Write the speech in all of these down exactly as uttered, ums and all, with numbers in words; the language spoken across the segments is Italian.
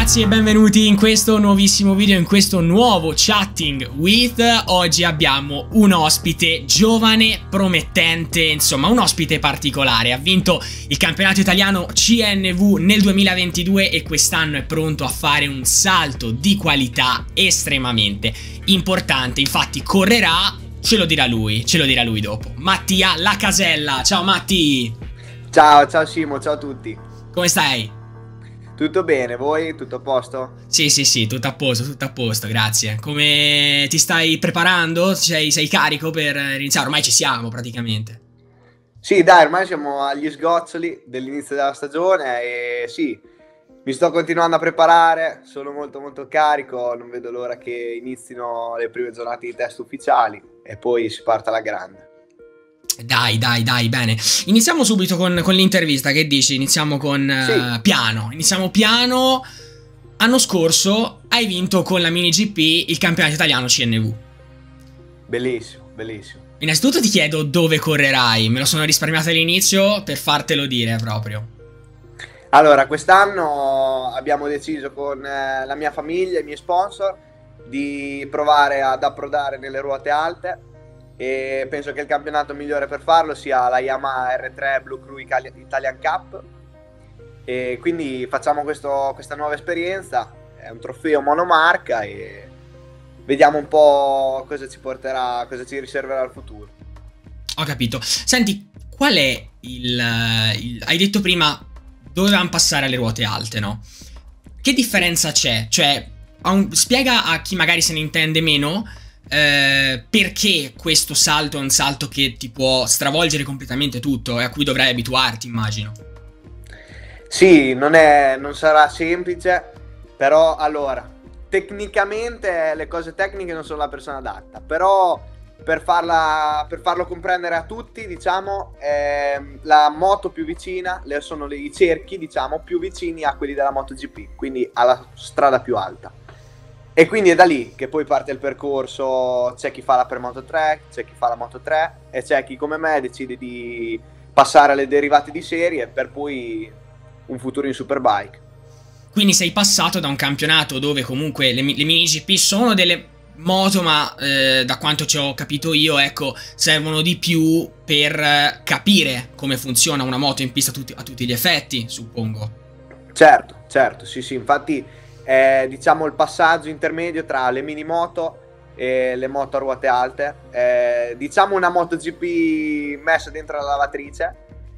ragazzi e benvenuti in questo nuovissimo video, in questo nuovo Chatting with. Oggi abbiamo un ospite giovane, promettente, insomma un ospite particolare. Ha vinto il campionato italiano C N V nel duemilaventidue e quest'anno è pronto a fare un salto di qualità estremamente importante. Infatti correrà, ce lo dirà lui, ce lo dirà lui dopo. Mattia Lacasella, ciao Matti! Ciao, ciao Simo, ciao a tutti. Come stai? Tutto bene, voi? Tutto a posto? Sì, sì, sì, tutto a posto, tutto a posto, grazie. Come ti stai preparando? Sei, sei carico per iniziare? Ormai ci siamo praticamente. Sì, dai, ormai siamo agli sgoccioli dell'inizio della stagione e sì, mi sto continuando a preparare, sono molto molto carico, non vedo l'ora che inizino le prime giornate di test ufficiali e poi si parte alla grande. Dai, dai, dai, bene. Iniziamo subito con, con l'intervista, che dici? Iniziamo con Sì. uh, piano. Iniziamo piano. Anno scorso hai vinto con la Mini G P il campionato italiano C N V. Bellissimo, bellissimo. Innanzitutto ti chiedo dove correrai. Me lo sono risparmiato all'inizio per fartelo dire proprio. Allora, quest'anno abbiamo deciso con eh, la mia famiglia e i miei sponsor di provare ad approdare nelle ruote alte. E penso che il campionato migliore per farlo sia la Yamaha R tre Blue Crew Italian Cup e quindi facciamo questo, questa nuova esperienza, è un trofeo monomarca e vediamo un po' cosa ci porterà, cosa ci riserverà il futuro. Ho capito. Senti, qual è il, il... hai detto prima dovevamo passare alle ruote alte, no? Che differenza c'è? Cioè, un... spiega a chi magari se ne intende meno Eh, perché questo salto è un salto che ti può stravolgere completamente tutto e a cui dovrai abituarti, immagino. Sì, non, è, non sarà semplice, però allora, tecnicamente le cose tecniche non sono la persona adatta, però per, farla, per farlo comprendere a tutti, diciamo, eh, la moto più vicina, le, sono le, i cerchi, diciamo, più vicini a quelli della MotoGP, quindi alla strada più alta. E quindi è da lì che poi parte il percorso, c'è chi fa la per Moto tre, c'è chi fa la Moto tre e c'è chi come me decide di passare alle derivate di serie per poi un futuro in Superbike. Quindi sei passato da un campionato dove comunque le, le mini G P sono delle moto, ma eh, da quanto ci ho capito io, ecco, servono di più per capire come funziona una moto in pista a tutti, a tutti gli effetti, suppongo. Certo, certo, sì sì, infatti è diciamo il passaggio intermedio tra le mini moto e le moto a ruote alte, è, diciamo una MotoGP messa dentro la lavatrice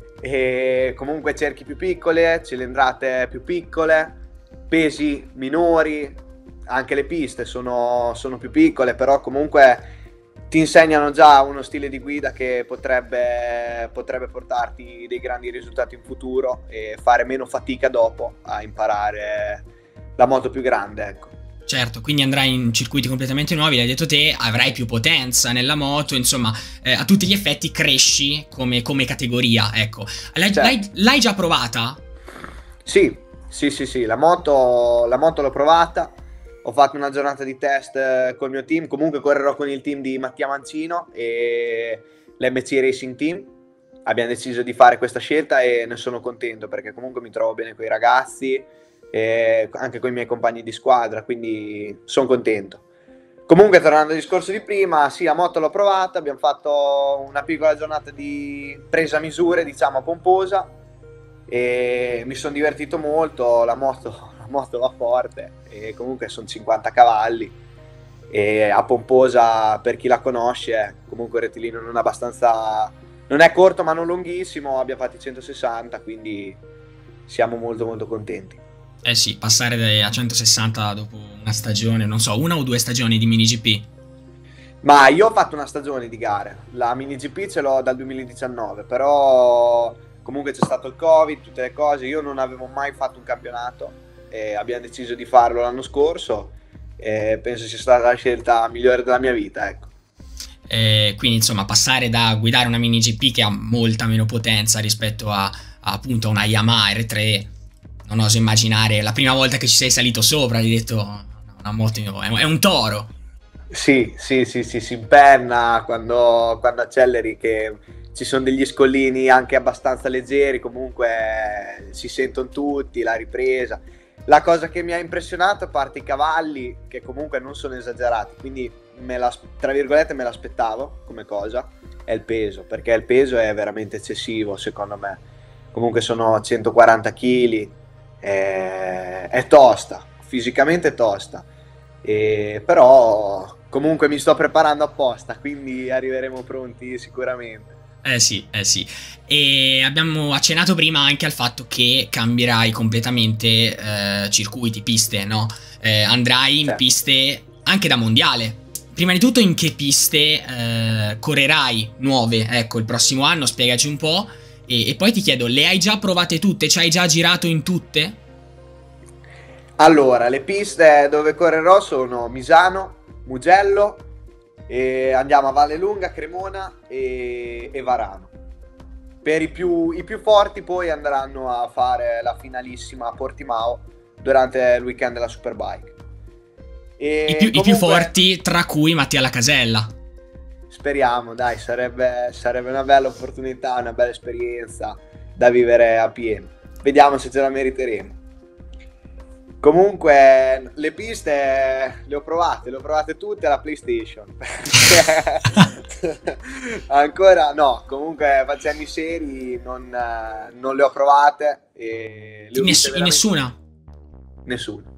e comunque cerchi più piccole, cilindrate più piccole, pesi minori, anche le piste sono, sono più piccole, però comunque ti insegnano già uno stile di guida che potrebbe, potrebbe portarti dei grandi risultati in futuro e fare meno fatica dopo a imparare la moto più grande, ecco. Certo, quindi andrai in circuiti completamente nuovi, l'hai detto te, avrai più potenza nella moto, insomma, eh, a tutti gli effetti cresci come, come categoria, ecco. L'hai Certo. già provata? Sì, sì, sì, sì, la moto, la moto l'ho provata, ho fatto una giornata di test col mio team, comunque correrò con il team di Mattia Mancino e l'M C Racing Team. Abbiamo deciso di fare questa scelta e ne sono contento perché comunque mi trovo bene con i ragazzi e anche con i miei compagni di squadra, quindi sono contento. Comunque tornando al discorso di prima, sì, la moto l'ho provata, abbiamo fatto una piccola giornata di presa misure, diciamo a Pomposa e mi sono divertito molto, la moto, la moto va forte e comunque sono cinquanta cavalli e a Pomposa, per chi la conosce, comunque il rettilineo non è abbastanza, non è corto ma non lunghissimo, abbiamo fatti centosessanta, quindi siamo molto molto contenti. Eh sì, passare a centosessanta dopo una stagione, non so, una o due stagioni di mini G P. Ma io ho fatto una stagione di gare, la mini G P ce l'ho dal duemiladiciannove, però comunque c'è stato il Covid, tutte le cose, io non avevo mai fatto un campionato e abbiamo deciso di farlo l'anno scorso e penso sia stata la scelta migliore della mia vita, ecco. Eh, quindi insomma passare da guidare una mini G P che ha molta meno potenza rispetto a, a appunto una Yamaha R tre, non oso immaginare la prima volta che ci sei salito sopra, hai detto una moto è un toro. Sì, sì, sì, sì, si impenna quando, quando acceleri, che ci sono degli scollini anche abbastanza leggeri, comunque si sentono tutti, la ripresa. La cosa che mi ha impressionato, a parte i cavalli, che comunque non sono esagerati, quindi me la, tra virgolette me l'aspettavo come cosa, è il peso, perché il peso è veramente eccessivo secondo me. Comunque sono centoquaranta chili, è, è tosta, fisicamente è tosta, e, però comunque mi sto preparando apposta, quindi arriveremo pronti sicuramente. Eh sì, eh sì. E abbiamo accennato prima anche al fatto che cambierai completamente eh, circuiti, piste, no? Eh, andrai in Sì. piste anche da mondiale. Prima di tutto, in che piste eh, correrai nuove? Ecco, il prossimo anno, spiegaci un po'. E, e poi ti chiedo, le hai già provate tutte? Ci hai già girato in tutte? Allora, le piste dove correrò sono Misano, Mugello, e andiamo a Vallelunga, Cremona e, e Varano. Per i più, i più forti poi andranno a fare la finalissima a Portimao durante il weekend della Superbike. E I più, comunque, i più forti, tra cui Mattia Lacasella. speriamo, dai, sarebbe, sarebbe una bella opportunità, una bella esperienza da vivere a pieno. Vediamo se ce la meriteremo. Comunque le piste le ho provate, le ho provate tutte alla PlayStation. Ancora no, comunque facendo i seri non, non le ho provate. E le ho In, viste ness- in veramente nessuna? nessuna.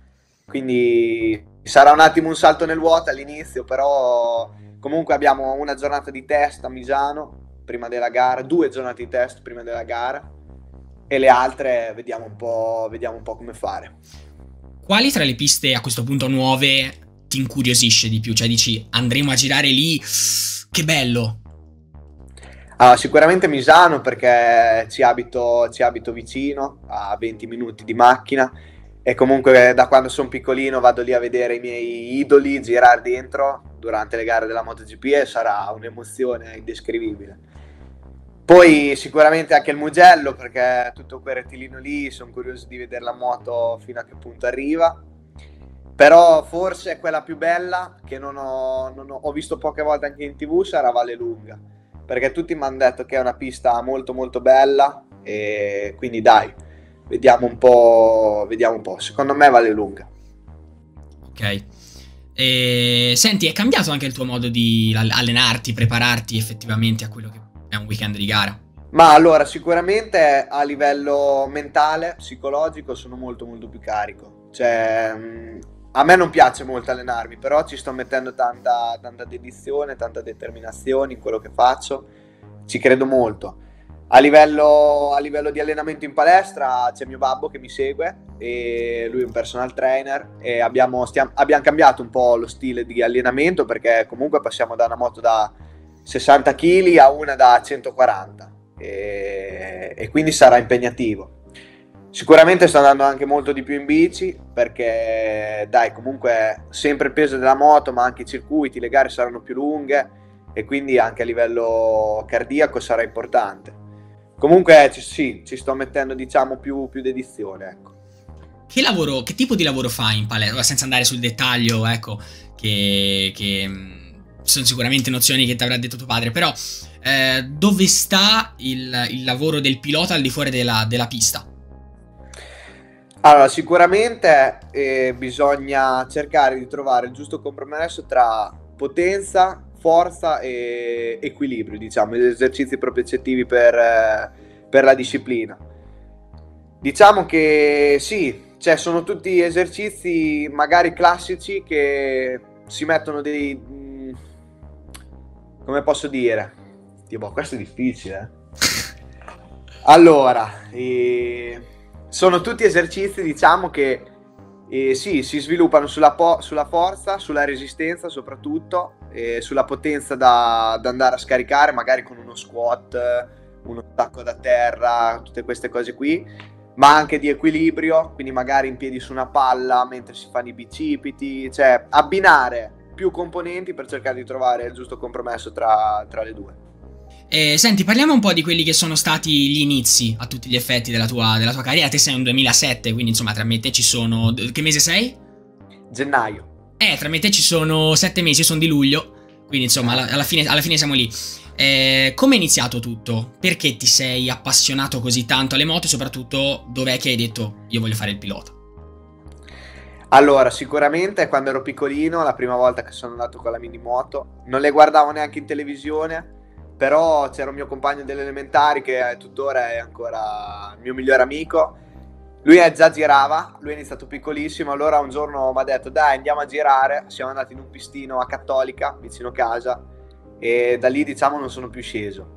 Quindi sarà un attimo un salto nel vuoto all'inizio, però comunque abbiamo una giornata di test a Misano prima della gara, due giornate di test prima della gara. E le altre vediamo un po', vediamo un po' come fare. Quali tra le piste a questo punto nuove ti incuriosisce di più? Cioè dici, andremo a girare lì, che bello. Allora, sicuramente Misano perché ci abito, ci abito vicino, a venti minuti di macchina, e comunque da quando sono piccolino vado lì a vedere i miei idoli girare dentro durante le gare della MotoGP e sarà un'emozione indescrivibile. Poi sicuramente anche il Mugello, perché tutto quel rettilineo lì, sono curioso di vedere la moto fino a che punto arriva. Però forse è quella più bella, che non ho, non ho, ho visto poche volte anche in tv, sarà Vallelunga. Perché tutti mi hanno detto che è una pista molto molto bella, e quindi dai, vediamo un po', vediamo un po'. Secondo me Vallelunga. Ok. E, senti, è cambiato anche il tuo modo di allenarti, prepararti effettivamente a quello che è un weekend di gara? Ma allora, sicuramente a livello mentale, psicologico, sono molto molto più carico. Cioè, mh, a me non piace molto allenarmi, però ci sto mettendo tanta, tanta dedizione, tanta determinazione in quello che faccio. Ci credo molto. A livello, a livello di allenamento in palestra c'è mio babbo che mi segue e lui è un personal trainer e abbiamo, stiamo, abbiamo cambiato un po' lo stile di allenamento perché comunque passiamo da una moto da sessanta chili a una da centoquaranta e, e quindi sarà impegnativo. Sicuramente sto andando anche molto di più in bici perché dai, comunque sempre il peso della moto, ma anche i circuiti, le gare saranno più lunghe e quindi anche a livello cardiaco sarà importante. Comunque ci, sì, ci sto mettendo diciamo più, più dedizione, ecco. Che lavoro, che tipo di lavoro fai in palestra? Senza andare sul dettaglio, ecco, che, che sono sicuramente nozioni che ti avrà detto tuo padre, però eh, dove sta il, il lavoro del pilota al di fuori della, della pista? Allora, sicuramente eh, bisogna cercare di trovare il giusto compromesso tra potenza, forza e equilibrio, diciamo, gli esercizi propriocettivi per, eh, per la disciplina. Diciamo che sì, cioè sono tutti esercizi magari classici che si mettono dei... Mh, come posso dire? Tipo, questo è difficile. Eh? Allora, eh, sono tutti esercizi, diciamo, che eh, sì, si sviluppano sulla, po- sulla forza, sulla resistenza soprattutto, e sulla potenza da, da andare a scaricare, magari con uno squat, uno stacco da terra, tutte queste cose qui, ma anche di equilibrio, quindi magari in piedi su una palla mentre si fanno i bicipiti, cioè abbinare più componenti per cercare di trovare il giusto compromesso tra, tra le due. Eh, senti, parliamo un po' di quelli che sono stati gli inizi a tutti gli effetti della tua, della tua carriera. Te sei un duemilasette, quindi insomma tra me e te ci sono... Che mese sei? Gennaio. Eh, tra me e te ci sono sette mesi, io sono di luglio, quindi insomma alla, alla, fine, alla fine siamo lì. Eh, come è iniziato tutto? Perché ti sei appassionato così tanto alle moto e soprattutto dov'è che hai detto io voglio fare il pilota? Allora, sicuramente quando ero piccolino, la prima volta che sono andato con la minimoto, non le guardavo neanche in televisione, però c'era un mio compagno delle elementari che è tuttora è ancora il mio migliore amico. Lui è- già girava, lui è iniziato piccolissimo, allora un giorno mi ha detto dai andiamo a girare, siamo andati in un pistino a Cattolica, vicino casa, e da lì diciamo non sono più sceso.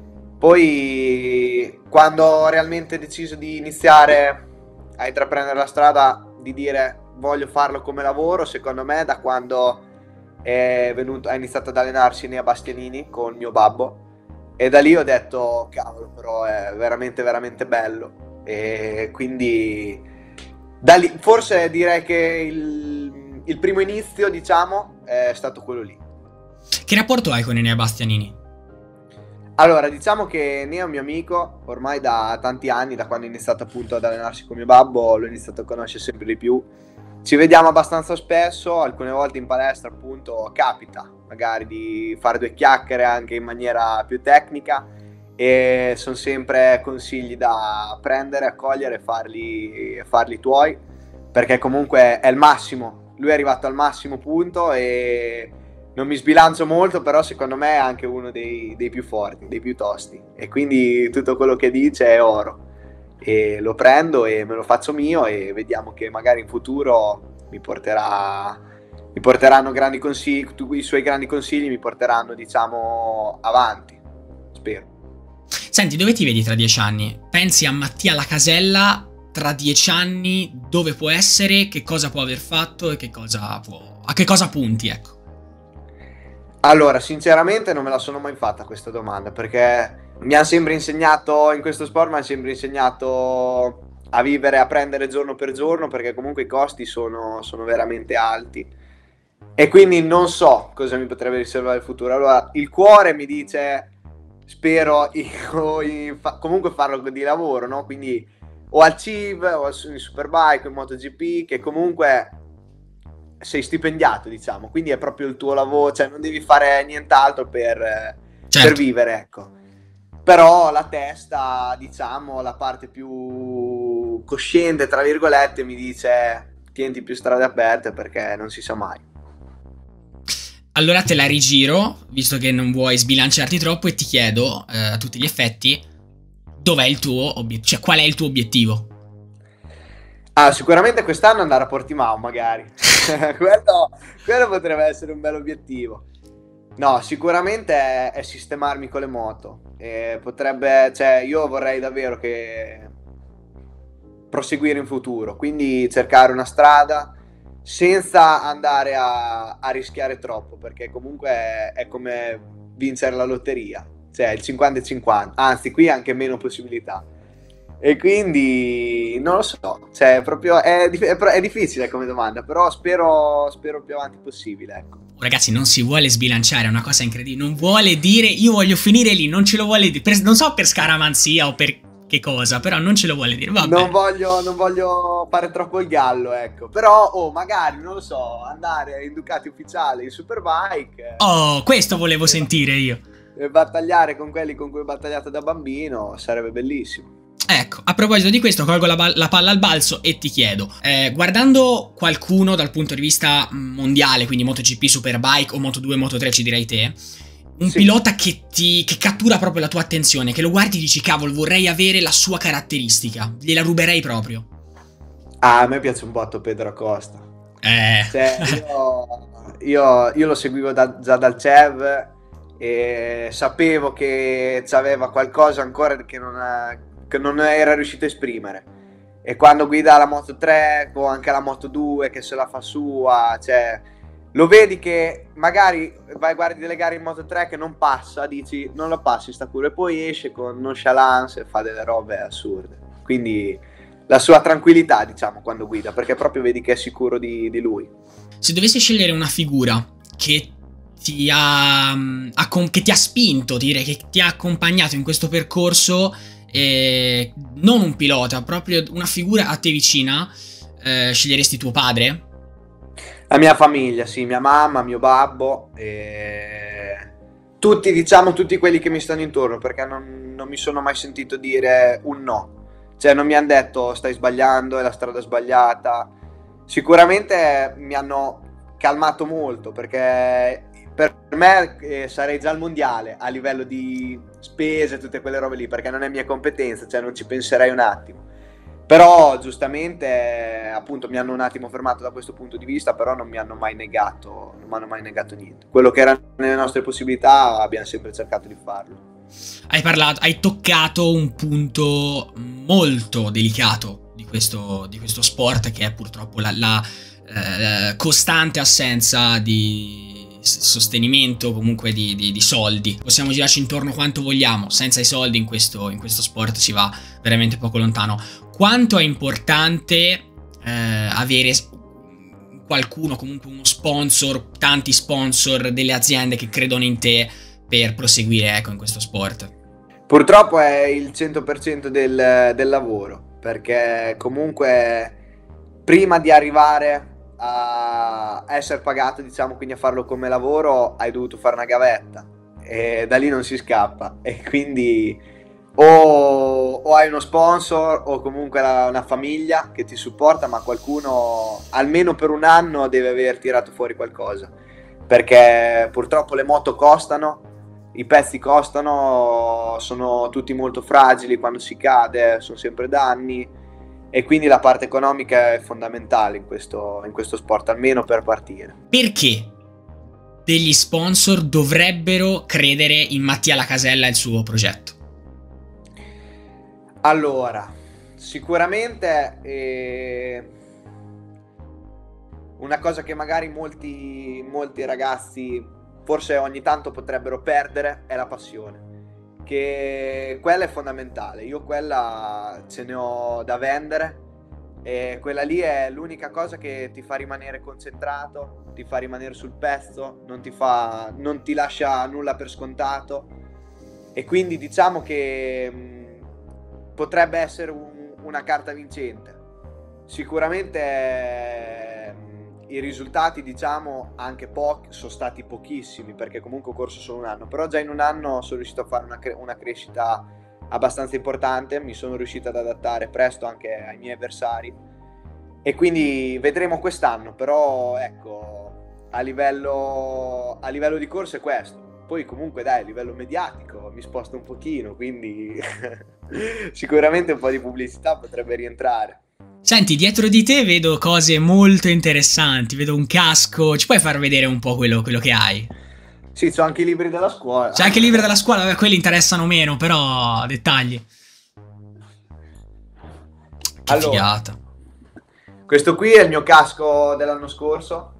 Poi quando ho realmente deciso di iniziare a intraprendere la strada, di dire voglio farlo come lavoro, secondo me da quando è venuto, ha iniziato ad allenarsi nei Bastianini con mio babbo, e da lì ho detto cavolo, però è veramente veramente bello, e quindi da lì forse direi che il, il primo inizio diciamo è stato quello lì. Che rapporto hai con Enea Bastianini? Allora, diciamo che Ne è un mio amico ormai da tanti anni, da quando ho iniziato appunto ad allenarsi con mio babbo, l'ho iniziato a conoscere sempre di più. Ci vediamo abbastanza spesso, alcune volte in palestra appunto capita magari di fare due chiacchiere anche in maniera più tecnica, e sono sempre consigli da prendere, accogliere e farli, farli tuoi, perché comunque è il massimo, lui è arrivato al massimo punto e non mi sbilancio molto, però secondo me è anche uno dei, dei più forti, dei più tosti, e quindi tutto quello che dice è oro, e lo prendo e me lo faccio mio, e vediamo che magari in futuro mi porterà, mi porteranno grandi consigli, i suoi grandi consigli mi porteranno diciamo avanti, spero. Senti, dove ti vedi tra dieci anni? Pensi a Mattia Lacasella tra dieci anni, dove può essere, che cosa può aver fatto e che cosa può, a che cosa punti, ecco. Allora, sinceramente non me la sono mai fatta questa domanda, perché mi hanno sempre insegnato, in questo sport mi hanno sempre insegnato a vivere, a prendere giorno per giorno, perché comunque i costi sono, sono veramente alti, e quindi non so cosa mi potrebbe riservare il futuro. Allora, il cuore mi dice, spero io, in fa- comunque farlo di lavoro, no? Quindi o al C I V, o in Superbike, o in MotoGP, che comunque sei stipendiato, diciamo, quindi è proprio il tuo lavoro, cioè non devi fare nient'altro per, eh, Certo. per vivere, ecco. Però la testa, diciamo, la parte più cosciente, tra virgolette, mi dice tienti più strade aperte, perché non si sa mai. Allora te la rigiro, visto che non vuoi sbilanciarti troppo, e ti chiedo, eh, a tutti gli effetti, dov'è il tuo obiettivo, cioè qual è il tuo obiettivo? Ah, sicuramente quest'anno andare a Portimao, magari. quello, quello potrebbe essere un bel obiettivo. No, sicuramente è, è sistemarmi con le moto. E potrebbe, cioè, io vorrei davvero che proseguire in futuro, quindi cercare una strada senza andare a, a rischiare troppo, perché comunque è, è come vincere la lotteria, cioè il cinquanta e cinquanta, anzi qui anche meno possibilità. E quindi non lo so, cioè proprio è, è, è difficile come domanda, però spero, spero più avanti possibile, ecco. Ragazzi, non si vuole sbilanciare, è una cosa incredibile, non vuole dire io voglio finire lì, non ce lo vuole dire, per, non so per scaramanzia o per che cosa, però non ce lo vuole dire, vabbè. Non voglio, non voglio fare troppo il gallo, ecco, però oh, magari, non lo so, andare in Ducati ufficiale, in Superbike. Oh, questo volevo sentire io. E battagliare con quelli con cui ho battagliato da bambino sarebbe bellissimo. Ecco, a proposito di questo, colgo la, la palla al balzo e ti chiedo, eh, guardando qualcuno dal punto di vista mondiale, quindi MotoGP, Superbike o Moto due, Moto tre, ci direi te, un Sì. pilota che ti che cattura proprio la tua attenzione, che lo guardi e dici cavolo, vorrei avere la sua caratteristica, gliela ruberei proprio. Ah, a me piace un botto Pedro Acosta. Eh. Cioè, io, io, io lo seguivo da, già dal C E V e sapevo che c'aveva qualcosa ancora che non, che non era riuscito a esprimere. E quando guida la Moto tre o anche la Moto due che se la fa sua, cioè, lo vedi che magari vai, guardi delle gare in Moto tre che non passa, dici non lo passi sta culo, e poi esce con nonchalance e fa delle robe assurde. Quindi la sua tranquillità, diciamo, quando guida, perché proprio vedi che è sicuro di, di lui. Se dovessi scegliere una figura che ti ha, ha che ti ha spinto, direi che ti ha accompagnato in questo percorso, eh, non un pilota, proprio una figura a te vicina, eh, sceglieresti tuo padre? La mia famiglia, sì, mia mamma, mio babbo, e tutti, diciamo, tutti quelli che mi stanno intorno, perché non, non mi sono mai sentito dire un no. Cioè non mi hanno detto stai sbagliando, è la strada sbagliata. Sicuramente mi hanno calmato molto, perché per me eh, sarei già al mondiale a livello di spese, tutte quelle robe lì, perché non è mia competenza, cioè non ci penserei un attimo. Però giustamente eh, appunto mi hanno un attimo fermato da questo punto di vista, però non mi hanno mai negato, non mi hanno mai negato niente. Quello che era nelle nostre possibilità abbiamo sempre cercato di farlo. Hai parlato, hai toccato un punto molto delicato di questo, di questo sport, che è purtroppo la, la eh, costante assenza di sostenimento, comunque di, di, di soldi. Possiamo girarci intorno quanto vogliamo, senza i soldi in questo, in questo sport si va veramente poco lontano. Quanto è importante eh, avere qualcuno, comunque uno sponsor, tanti sponsor, delle aziende che credono in te per proseguire, ecco, in questo sport? Purtroppo è il cento per cento del, del lavoro, perché comunque prima di arrivare a essere pagato, diciamo, quindi a farlo come lavoro, hai dovuto fare una gavetta e da lì non si scappa, e quindi o, o hai uno sponsor o comunque la, una famiglia che ti supporta, ma qualcuno almeno per un anno deve aver tirato fuori qualcosa, perché purtroppo le moto costano, i pezzi costano, sono tutti molto fragili, quando si cade sono sempre danni, e quindi la parte economica è fondamentale in questo, in questo sport, almeno per partire. Perché degli sponsor dovrebbero credere in Mattia Lacasella e il suo progetto? Allora, sicuramente eh, una cosa che magari molti, molti ragazzi forse ogni tanto potrebbero perdere è la passione, che quella è fondamentale. Io quella ce ne ho da vendere, e quella lì è l'unica cosa che ti fa rimanere concentrato, ti fa rimanere sul pezzo, non ti fa, non ti lascia nulla per scontato, e quindi diciamo che mh, potrebbe essere un, una carta vincente. Sicuramente eh, i risultati, diciamo, anche pochi, sono stati pochissimi, perché comunque ho corso solo un anno, però già in un anno sono riuscito a fare una, cre- una crescita abbastanza importante, mi sono riuscito ad adattare presto anche ai miei avversari, e quindi vedremo quest'anno. Però ecco, a livello, a livello di corsa è questo. Poi comunque dai, a livello mediatico mi sposto un pochino, quindi sicuramente un po' di pubblicità potrebbe rientrare. Senti, dietro di te vedo cose molto interessanti, vedo un casco, ci puoi far vedere un po' quello, quello che hai? Sì, c'ho anche i libri della scuola. C'è anche i libri della scuola, vabbè, quelli interessano meno, però dettagli. Che allora, figata. Questo qui è il mio casco dell'anno scorso.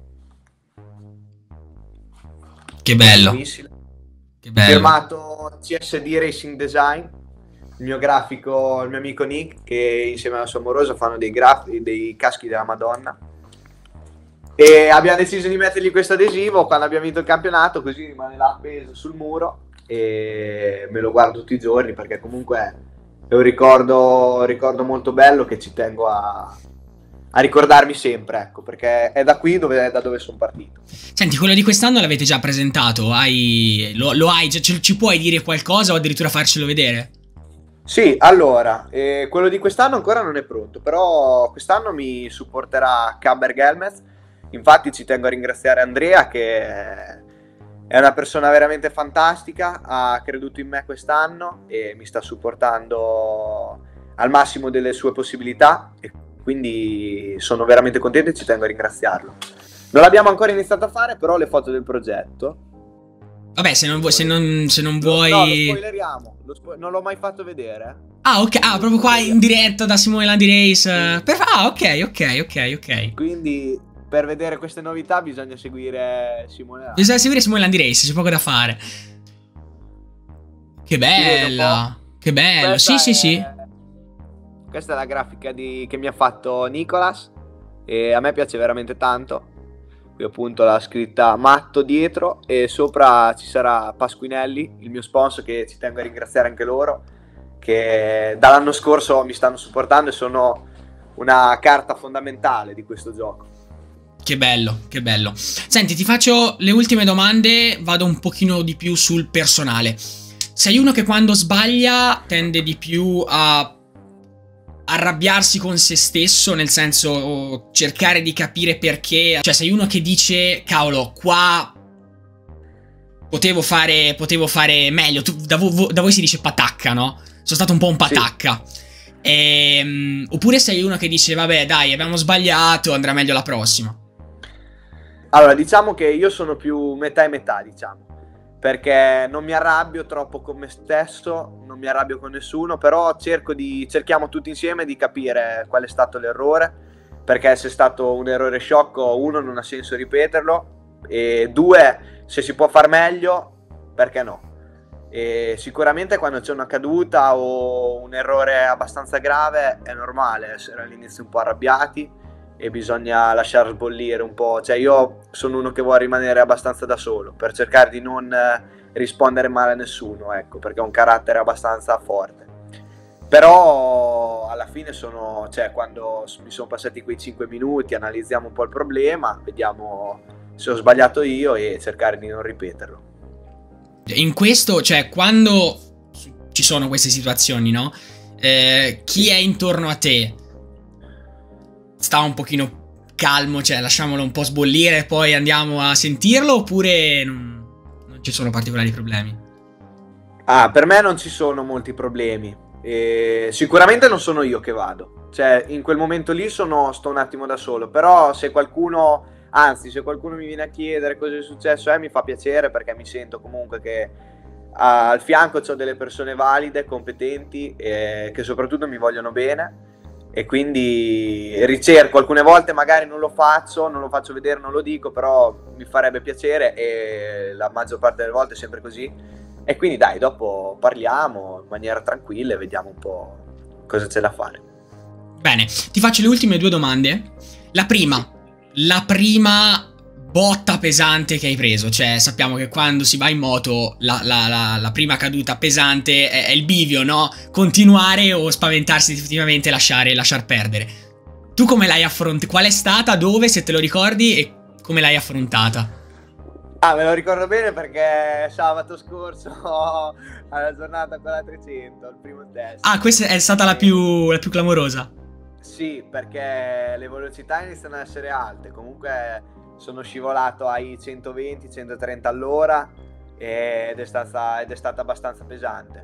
Che bello. Bellissimo. Che bello. Firmato C S D Racing Design, il mio grafico, il mio amico Nick, che insieme alla sua amorosa fanno dei, graf- dei caschi della Madonna. E abbiamo deciso di mettergli questo adesivo quando abbiamo vinto il campionato, così rimane là appeso sul muro e me lo guardo tutti i giorni, perché comunque è un ricordo, ricordo molto bello che ci tengo a, a ricordarmi sempre, ecco, perché è da qui dove, da dove sono partito. Senti, quello di quest'anno l'avete già presentato? Hai, lo, lo hai già, ci puoi dire qualcosa o addirittura farcelo vedere? Sì, allora, eh, quello di quest'anno ancora non è pronto, però quest'anno mi supporterà Camber Gelmez. Infatti ci tengo a ringraziare Andrea, che è una persona veramente fantastica, ha creduto in me quest'anno e mi sta supportando al massimo delle sue possibilità, e quindi sono veramente contento e ci tengo a ringraziarlo. Non l'abbiamo ancora iniziato a fare, però le foto del progetto. Vabbè, se non vuoi, se non, se non vuoi... No, lo spoileriamo, lo spo- non l'ho mai fatto vedere. Ah, ok, ah, proprio qua in diretta da Simone Landi Race. Sì. Per... Ah, ok, ok, ok, ok. Quindi per vedere queste novità bisogna seguire Simone Landi. Bisogna seguire Simone Landi Race, c'è poco da fare. Che bella, che bello, Questa sì, è... sì, sì. Questa è la grafica di... che mi ha fatto Nicolas, e a me piace veramente tanto. Qui appunto la scritta Matto dietro, e sopra ci sarà Pasquinelli, il mio sponsor, che ci tengo a ringraziare anche loro, che dall'anno scorso mi stanno supportando e sono una carta fondamentale di questo gioco. Che bello, che bello. Senti, ti faccio le ultime domande, vado un pochino di più sul personale. Sei uno che quando sbaglia tende di più a arrabbiarsi con se stesso, nel senso cercare di capire perché, cioè sei uno che dice cavolo qua potevo fare, potevo fare meglio, tu, da, vo, da voi si dice patacca, no? Sono stato un po' un patacca. Sì. E, oppure sei uno che dice vabbè dai abbiamo sbagliato, andrà meglio la prossima. Allora diciamo che io sono più metà e metà, diciamo, perché non mi arrabbio troppo con me stesso, non mi arrabbio con nessuno, però cerco di, cerchiamo tutti insieme di capire qual è stato l'errore, perché se è stato un errore sciocco, uno, non ha senso ripeterlo, e due, se si può far meglio, perché no? E sicuramente quando c'è una caduta o un errore abbastanza grave è normale essere all'inizio un po' arrabbiati e bisogna lasciar sbollire un po', cioè io sono uno che vuole rimanere abbastanza da solo per cercare di non rispondere male a nessuno, ecco, perché ho un carattere abbastanza forte. Però alla fine sono, cioè quando mi sono passati quei cinque minuti analizziamo un po' il problema, vediamo se ho sbagliato io e cercare di non ripeterlo. In questo, cioè quando ci sono queste situazioni, no? Eh, chi è intorno a te sta un pochino calmo, cioè lasciamolo un po' sbollire e poi andiamo a sentirlo, oppure non, non ci sono particolari problemi? Ah, per me non ci sono molti problemi. E sicuramente non sono io che vado, cioè in quel momento lì sono, sto un attimo da solo, però se qualcuno, anzi se qualcuno mi viene a chiedere cosa è successo, eh, mi fa piacere perché mi sento comunque che ah, al fianco c'ho delle persone valide, competenti e che soprattutto mi vogliono bene. E quindi ricerco, alcune volte magari non lo faccio, non lo faccio vedere, non lo dico, però mi farebbe piacere e la maggior parte delle volte è sempre così. E quindi dai, dopo parliamo in maniera tranquilla e vediamo un po' cosa c'è da fare. Bene, ti faccio le ultime due domande. La prima, la prima botta pesante che hai preso, cioè sappiamo che quando si va in moto la, la, la, la prima caduta pesante è, è il bivio, no? Continuare o spaventarsi definitivamente e lasciare, lasciar perdere. Tu come l'hai affrontata? Qual è stata, dove, se te lo ricordi, e come l'hai affrontata? Ah, me lo ricordo bene perché sabato scorso alla giornata quella trecento, il primo test. Ah, questa è stata la più, la più clamorosa. Sì, perché le velocità iniziano ad essere alte, comunque sono scivolato ai centoventi centotrenta all'ora ed è stata, ed è stata abbastanza pesante.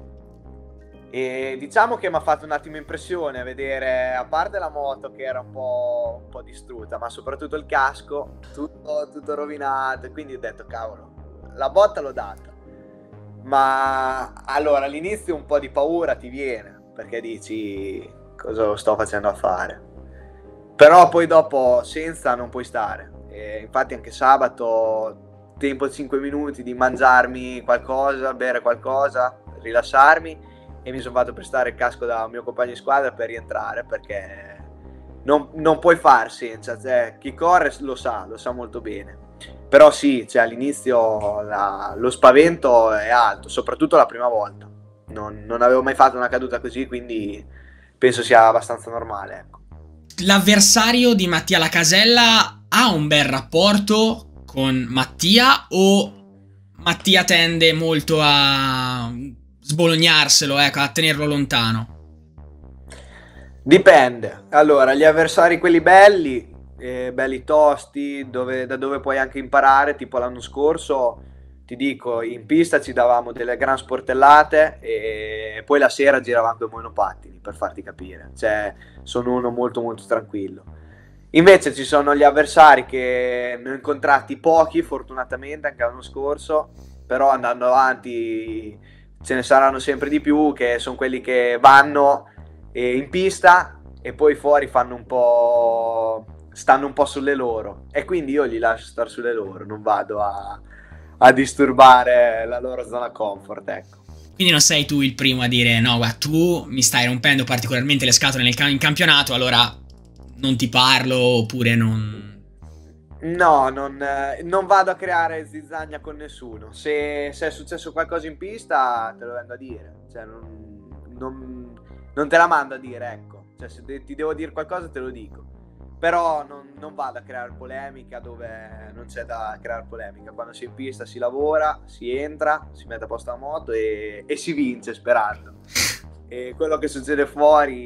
E diciamo che mi ha fatto un attimo impressione vedere, a parte la moto che era un po', un po' distrutta, ma soprattutto il casco, tutto, tutto rovinato, e quindi ho detto cavolo, la botta l'ho data. Ma allora all'inizio un po' di paura ti viene, perché dici cosa sto facendo a fare, però poi dopo senza non puoi stare. E infatti anche sabato tempo cinque minuti di mangiarmi qualcosa, bere qualcosa, rilassarmi, e mi sono fatto prestare il casco da un mio compagno di squadra per rientrare, perché non, non puoi far senza, cioè, chi corre lo sa, lo sa molto bene. Però sì, cioè, all'inizio la, lo spavento è alto, soprattutto la prima volta. Non, non avevo mai fatto una caduta così, quindi penso sia abbastanza normale, ecco. L'avversario di Mattia Lacasella ha un bel rapporto con Mattia, o Mattia tende molto a sbolognarselo, ecco, a tenerlo lontano? Dipende. Allora, gli avversari quelli belli, eh, belli tosti, dove, da dove puoi anche imparare, tipo l'anno scorso, ti dico, in pista ci davamo delle gran sportellate e poi la sera giravamo con i monopattini, per farti capire. Cioè, sono uno molto molto tranquillo. Invece ci sono gli avversari che ne ho incontrati pochi, fortunatamente, anche l'anno scorso, però andando avanti ce ne saranno sempre di più, che sono quelli che vanno eh, in pista e poi fuori fanno un po', stanno un po' sulle loro, e quindi io li lascio stare sulle loro, non vado a, a disturbare la loro zona comfort, ecco. Quindi non sei tu il primo a dire no, guarda, tu mi stai rompendo particolarmente le scatole nel in campionato, allora non ti parlo, oppure non... No, non, non vado a creare zizzagna con nessuno. Se, se è successo qualcosa in pista te lo vengo a dire, cioè non, non, non te la mando a dire, ecco. Cioè, se de- ti devo dire qualcosa te lo dico, però non, non vado a creare polemica dove non c'è da creare polemica. Quando si è in pista si lavora, si entra, si mette a posto la moto e, e si vince, sperando. E quello che succede fuori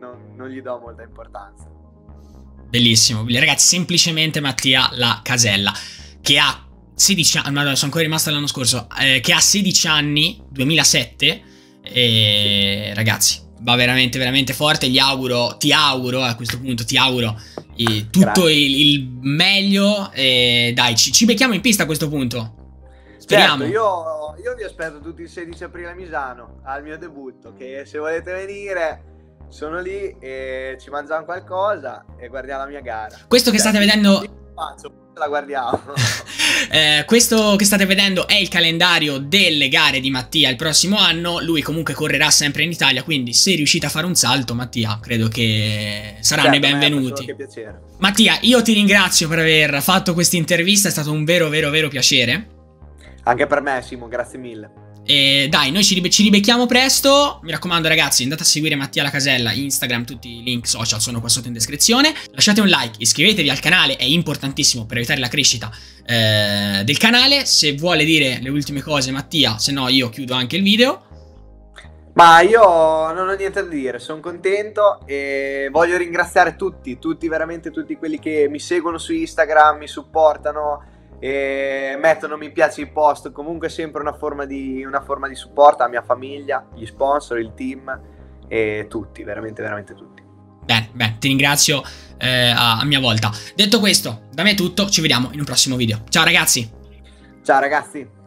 non, non gli do molta importanza. Bellissimo, ragazzi, semplicemente Mattia La Casella, che ha sedici anni, ma sono ancora rimasto l'anno scorso, eh, che ha sedici anni, duemilasette, e ragazzi, va veramente, veramente forte. Gli auguro, ti auguro, a questo punto ti auguro eh, tutto il, il meglio, e dai, ci, ci becchiamo in pista a questo punto. Speriamo. Certo, io, io vi aspetto tutti il sedici aprile a Misano, al mio debutto, che se volete venire... sono lì e ci mangiamo qualcosa e guardiamo la mia gara. Questo che cioè, state vedendo... la guardiamo. eh, questo che state vedendo è il calendario delle gare di Mattia il prossimo anno. Lui comunque correrà sempre in Italia, quindi se riuscite a fare un salto, Mattia, credo che saranno certo, i benvenuti. Che piacere. Mattia, io ti ringrazio per aver fatto questa intervista, è stato un vero, vero, vero piacere. Anche per me, Simo, grazie mille. E dai, noi ci, ribe ci ribecchiamo presto. Mi raccomando ragazzi, andate a seguire Mattia La Casella, Instagram, tutti i link social sono qua sotto in descrizione. Lasciate un like, iscrivetevi al canale, è importantissimo per aiutare la crescita eh, del canale. Se vuole dire le ultime cose Mattia, se no io chiudo anche il video. Ma io non ho niente da dire, sono contento e voglio ringraziare tutti, tutti, veramente tutti quelli che mi seguono su Instagram, mi supportano e mettono mi piace i post, comunque sempre una forma di, una forma di supporto alla mia famiglia, gli sponsor, il team e tutti, veramente veramente tutti. Bene, bene, ti ringrazio eh, a, a mia volta. Detto questo, da me è tutto, ci vediamo in un prossimo video. Ciao ragazzi! Ciao ragazzi!